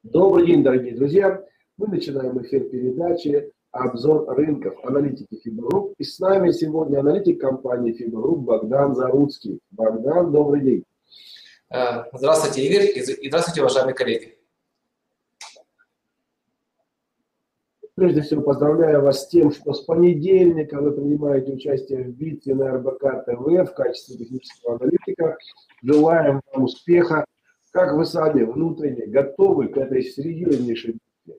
Добрый день, дорогие друзья! Мы начинаем эфир передачи «Обзор рынков» аналитики FIBA Group. И с нами сегодня аналитик компании FIBA Group Богдан Заруцкий. Богдан, добрый день! Здравствуйте, Игорь, и здравствуйте, уважаемые коллеги. Прежде всего, поздравляю вас с тем, что с понедельника вы принимаете участие в битве на РБК ТВ в качестве технического аналитика. Желаем вам успеха. Как вы сами внутренне готовы к этой серьезнейшей битве?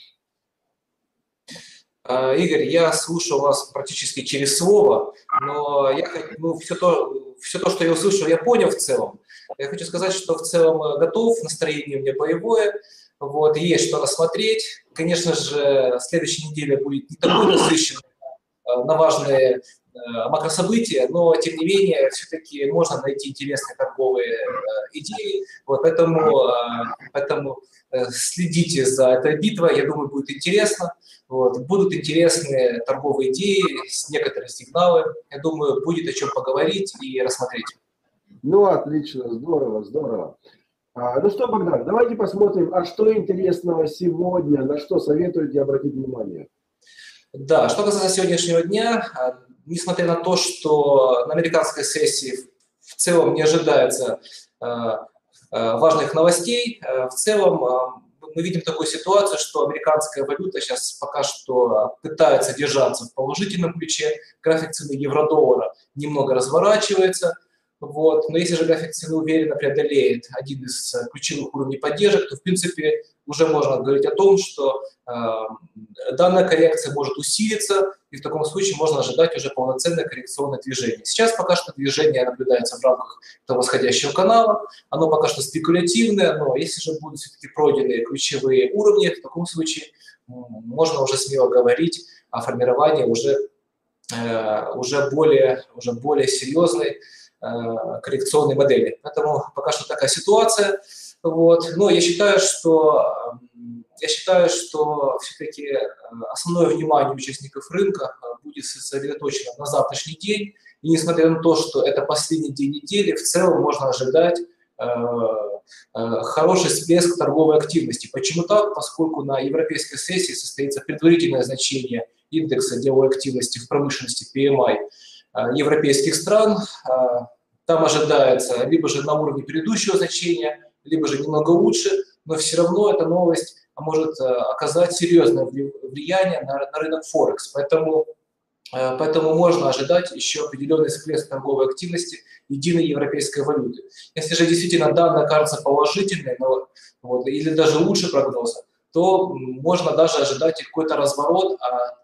Игорь, я слушал вас практически через слово, но все то, что я услышал, я понял в целом. Я хочу сказать, что в целом готов, настроение у меня боевое, вот, есть что рассмотреть. Конечно же, следующая неделя будет не такой насыщенной на важные макрособытия, но, тем не менее, все-таки можно найти интересные торговые идеи. Вот, поэтому следите за этой битвой, я думаю, будет интересно. Вот, будут интересные торговые идеи, некоторые сигналы. Я думаю, будет о чем поговорить и рассмотреть. Ну, отлично, здорово, здорово. Ну что, Богдан, давайте посмотрим, а что интересного сегодня, на что советуете обратить внимание? Да, что касается сегодняшнего дня, несмотря на то, что на американской сессии в целом не ожидается важных новостей, в целом мы видим такую ситуацию, что американская валюта сейчас пока что пытается держаться в положительном ключе, график цены евро-доллара немного разворачивается. Вот. Но если же график цены уверенно преодолеет один из ключевых уровней поддержек, то, в принципе, уже можно говорить о том, что данная коррекция может усилиться, и в таком случае можно ожидать уже полноценное коррекционное движение. Сейчас пока что движение наблюдается в рамках этого восходящего канала, оно пока что спекулятивное, но если же будут все-таки пройдены ключевые уровни, в таком случае можно уже смело говорить о формировании уже более серьезной коррекционной модели. Поэтому пока что такая ситуация. Вот. Но я считаю, что все-таки основное внимание участников рынка будет сосредоточено на завтрашний день. И несмотря на то, что это последний день недели, в целом можно ожидать хороший всплеск торговой активности. Почему так? Поскольку на европейской сессии состоится предварительное значение индекса деловой активности в промышленности PMI европейских стран. Там ожидается либо же на уровне предыдущего значения, либо же немного лучше, но все равно эта новость может оказать серьезное влияние на рынок Форекс. Поэтому можно ожидать еще определенный всплеск торговой активности единой европейской валюты. Если же действительно данные кажутся положительной, или даже лучше прогноза, то можно даже ожидать как-то разворот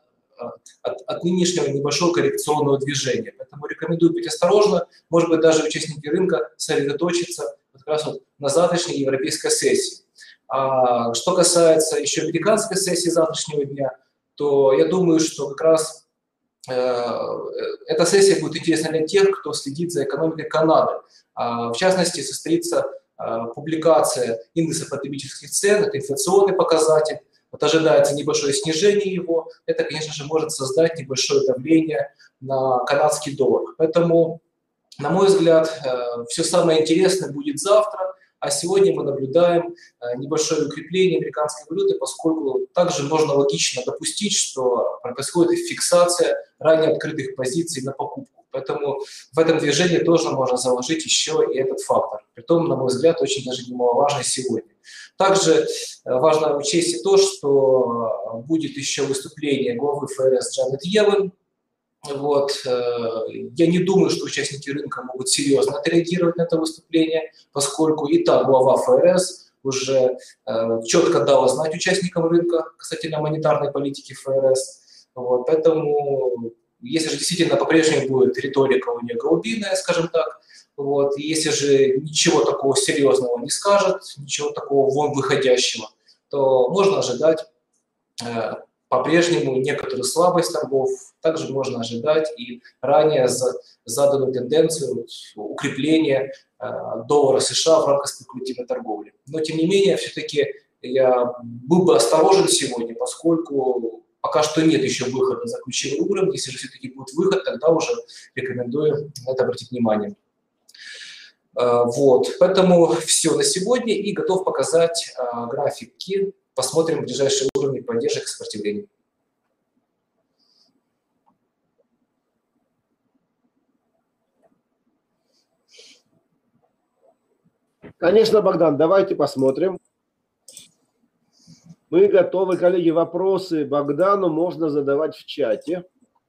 от нынешнего небольшого коррекционного движения. Поэтому рекомендую быть осторожно, может быть, даже участники рынка сосредоточиться как раз на завтрашней европейской сессии. Что касается еще американской сессии завтрашнего дня, то я думаю, что как раз эта сессия будет интересна для тех, кто следит за экономикой Канады. В частности, состоится публикация индекса потребительских цен, это инфляционный показатель. Вот ожидается небольшое снижение его, это, конечно же, может создать небольшое давление на канадский доллар. Поэтому, на мой взгляд, все самое интересное будет завтра, а сегодня мы наблюдаем небольшое укрепление американской валюты, поскольку также можно логично допустить, что происходит фиксация ранее открытых позиций на покупку. Поэтому в этом движении тоже можно заложить еще и этот фактор. Притом, на мой взгляд, очень даже немаловажный сегодня. Также важно учесть и то, что будет еще выступление главы ФРС Джанет Йеллен. Вот. Я не думаю, что участники рынка могут серьезно отреагировать на это выступление, поскольку и так глава ФРС уже четко дала знать участникам рынка касательно монетарной политики ФРС. Вот. Поэтому, если же действительно по-прежнему будет риторика у нее голубиная, скажем так, вот, если же ничего такого серьезного не скажет, ничего такого вон выходящего, то можно ожидать по-прежнему некоторую слабость торгов. Также можно ожидать и ранее заданную тенденцию укрепления доллара США в рамках спекулятивной торговли. Но, тем не менее, все-таки я был бы осторожен сегодня, поскольку пока что нет еще выхода за ключевой уровень. Если же все-таки будет выход, тогда уже рекомендую на это обратить внимание. Вот, поэтому все на сегодня и готов показать графики. Посмотрим ближайшие уровни поддержек и сопротивлений. Конечно, Богдан, давайте посмотрим. Мы готовы, коллеги, вопросы Богдану можно задавать в чате.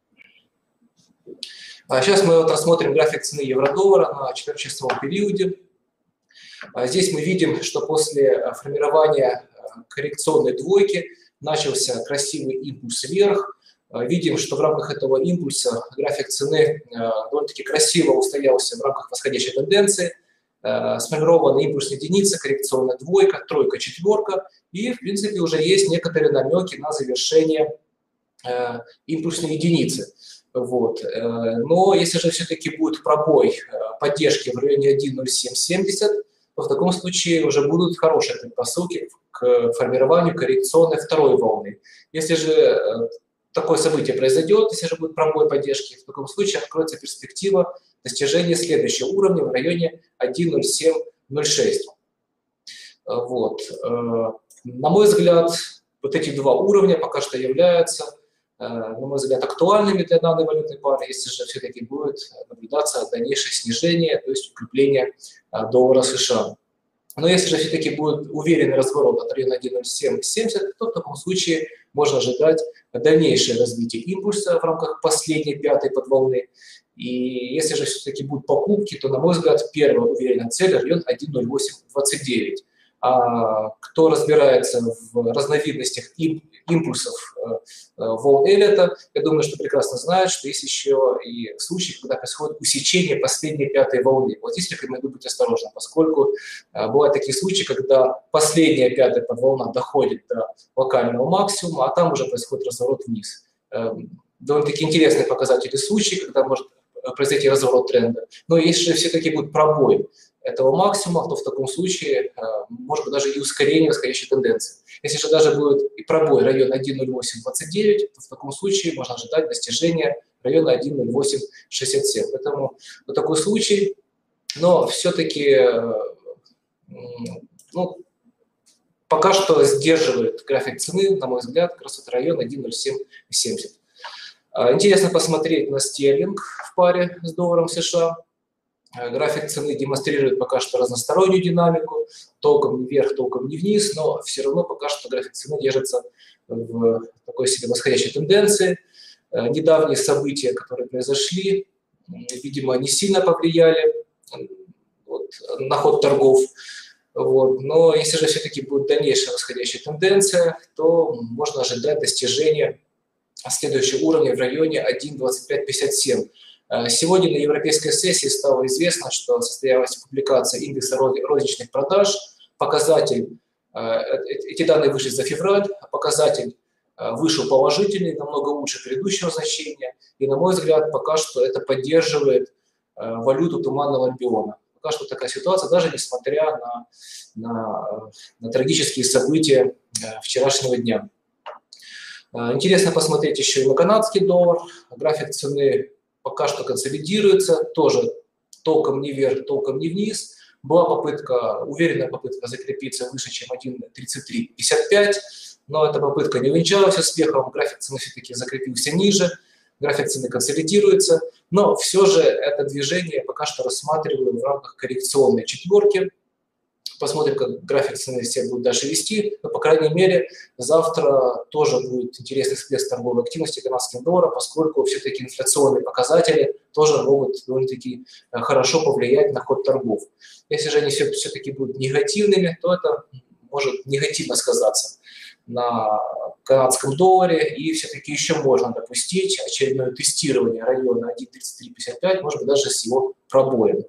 Сейчас мы вот рассмотрим график цены евро-доллара на 4-часовом периоде. Здесь мы видим, что после формирования коррекционной двойки начался красивый импульс вверх. Видим, что в рамках этого импульса график цены довольно-таки красиво устоялся в рамках восходящей тенденции. Сформирована импульсная единица, коррекционная двойка, тройка, четверка. И, в принципе, уже есть некоторые намеки на завершение импульсной единицы. Вот. Но если же все-таки будет пробой поддержки в районе 1.0770, то в таком случае уже будут хорошие предпосылки к формированию коррекционной второй волны. Если же такое событие произойдет, если же будет пробой поддержки, в таком случае откроется перспектива достижения следующего уровня в районе 1.0706. Вот. На мой взгляд, вот эти два уровня пока что являются, на мой взгляд, актуальными для данной валютной пары, если же все-таки будет наблюдаться дальнейшее снижение, то есть укрепление доллара США. Но если же все-таки будет уверенный разворот от района 1.0770, то в таком случае можно ожидать дальнейшее развитие импульса в рамках последней пятой подволны. И если же все-таки будут покупки, то, на мой взгляд, первая уверенная цель – район 1.0829. А кто разбирается в разновидностях импульсов волн Эллиота, я думаю, что прекрасно знает, что есть еще и случаи, когда происходит усечение последней пятой волны. Вот здесь рекомендую быть осторожным, поскольку бывают такие случаи, когда последняя пятая подволна доходит до локального максимума, а там уже происходит разворот вниз. Довольно-таки интересные показатели случаи, когда может произойти разворот тренда. Но если все-таки будет пробой этого максимума, то в таком случае может быть даже и ускорение восходящей тенденции. Если же даже будет и пробой района 1.0829, то в таком случае можно ожидать достижения района 1.0867. Поэтому вот такой случай, но все-таки пока что сдерживает график цены, на мой взгляд, как раз вот район 1.0770. Интересно посмотреть на стерлинг в паре с долларом США. График цены демонстрирует пока что разностороннюю динамику, толком не вверх, толком не вниз, но все равно пока что график цены держится в такой себе восходящей тенденции. Недавние события, которые произошли, видимо, не сильно повлияли на ход торгов. Но если же все-таки будет дальнейшая восходящая тенденция, то можно ожидать достижения следующего уровня в районе 1.2557. Сегодня на европейской сессии стало известно, что состоялась публикация индекса розничных продаж. Показатель, эти данные вышли за февраль, показатель вышел положительный, намного лучше предыдущего значения. И, на мой взгляд, пока что это поддерживает валюту Туманного Альбиона. Пока что такая ситуация, даже несмотря на трагические события вчерашнего дня. Интересно посмотреть еще и на канадский доллар. График цены пока что консолидируется, тоже толком не вверх, толком не вниз. Была уверенная попытка закрепиться выше, чем 1.3355, но эта попытка не увенчалась успехом. График цены все-таки закрепился ниже, график цены консолидируется, но все же это движение пока что рассматриваю в рамках коррекционной четверки. Посмотрим, как график цены себя будет дальше вести. Но, по крайней мере, завтра тоже будет интересный всплеск торговой активности канадским долларом, поскольку все-таки инфляционные показатели тоже могут довольно-таки хорошо повлиять на ход торгов. Если же они все-таки будут негативными, то это может негативно сказаться на канадском долларе, и все-таки еще можно допустить очередное тестирование района 1.3355, может быть, даже с его пробоем.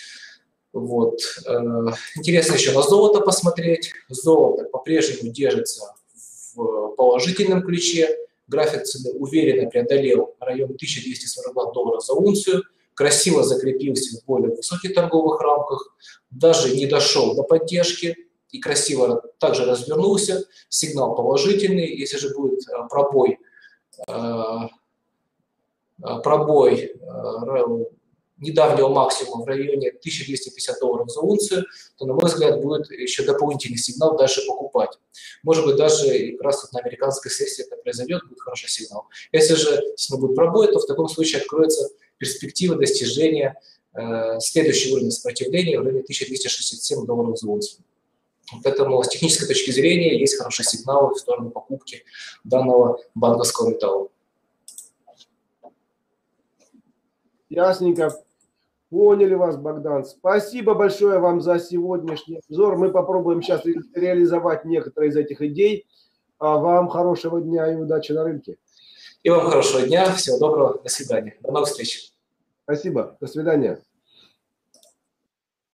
Интересно еще на золото посмотреть. Золото по-прежнему держится в положительном ключе. График цены уверенно преодолел район 1242 доллара за унцию. Красиво закрепился в более высоких торговых рамках. Даже не дошел до поддержки и красиво также развернулся. Сигнал положительный. Если же будет пробой недавнего максимума в районе $1250 за унцию, то, на мой взгляд, будет еще дополнительный сигнал дальше покупать. Может быть, даже как раз вот на американской сессии это произойдет, будет хороший сигнал. Если же действительно будет пробой, то в таком случае откроется перспектива достижения следующего уровня сопротивления в районе $1267 за унцию. Поэтому с технической точки зрения есть хороший сигнал в сторону покупки данного банковского металла. Ясненько. Поняли вас, Богдан. Спасибо большое вам за сегодняшний обзор. Мы попробуем сейчас реализовать некоторые из этих идей. А вам хорошего дня и удачи на рынке. И вам хорошего дня. Всего доброго. До свидания. До новых встреч. Спасибо. До свидания.